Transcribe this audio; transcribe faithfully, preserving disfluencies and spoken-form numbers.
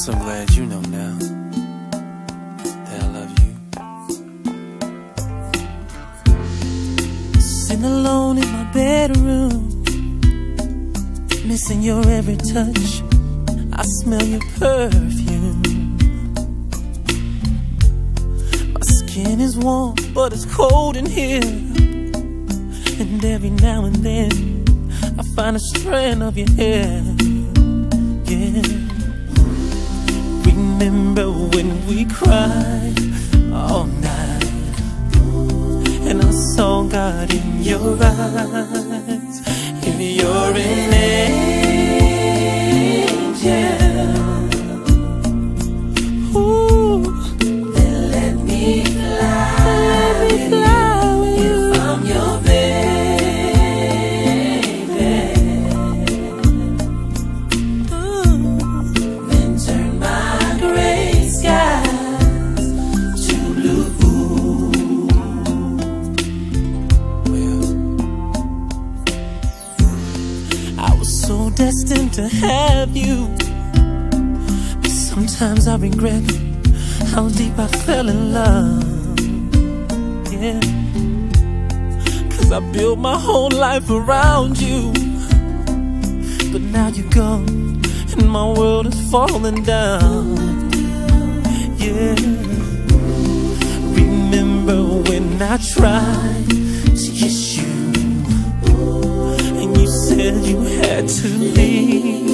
so glad you know now that I love you. Sitting alone in my bedroom, missing your every touch. I smell your perfume. My skin is warm, but it's cold in here. And every now and then I find a strand of your hair. Yeah. Remember when we cried all night, and I saw God in your eyes. If you're an angel, ooh, then let me fly, let me fly with you. If I'm your baby, ooh, then turn my gray skies to blue. Well, I was so destined to have you, but sometimes I regret how deep I fell in love. Yeah, 'cause I built my whole life around you, but now you're gone and my world is falling down. Yeah, remember when I tried to kiss you and you said you had to leave?